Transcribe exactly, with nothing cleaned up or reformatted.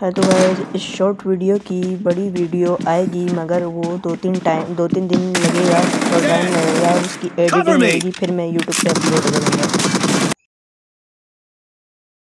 है। तो गाइस इस शॉर्ट वीडियो की बड़ी वीडियो आएगी, मगर वो दो तीन टाइम दो तीन दिन लगेगा और टाइम लगेगा, उसकी एडिटिंग लगेगी, फिर मैं यूट्यूब पे अपलोड करूँगा।